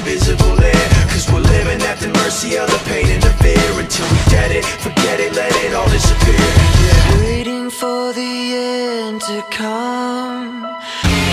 invisible air. Cause we're living at the mercy of the pain and the fear. Until we get it, forget it, let it all disappear. Yeah. Waiting for the end to come.